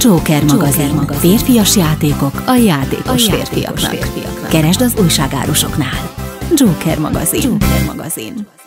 Joker magazin. Férfias játékok a játékos férfiaknak. Keresd az újságárusoknál. Joker magazin.